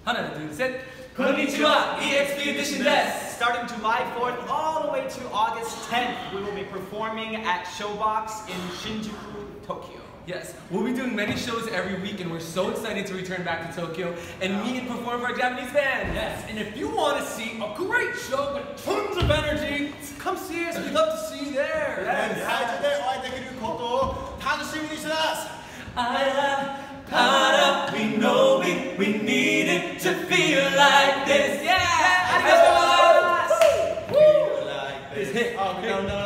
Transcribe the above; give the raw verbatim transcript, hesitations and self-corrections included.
하나, 둘, 셋. Konnichiwa, E X P Edition desu. Starting July fourth all the way to August tenth, we will be performing at Showbox in Shinjuku, Tokyo. Yes, we'll be doing many shows every week, and we're so excited to return back to Tokyo and meet and perform for our Japanese fans. Yes, and if you want to see a great show with tons of energy, come see us. We'd love to see you there. Yes. 会場でお会いできることを楽しみにしてます。 I love Para, we know it, we need it to feel like this. Yeah! Feel like this. Oh, we don't know.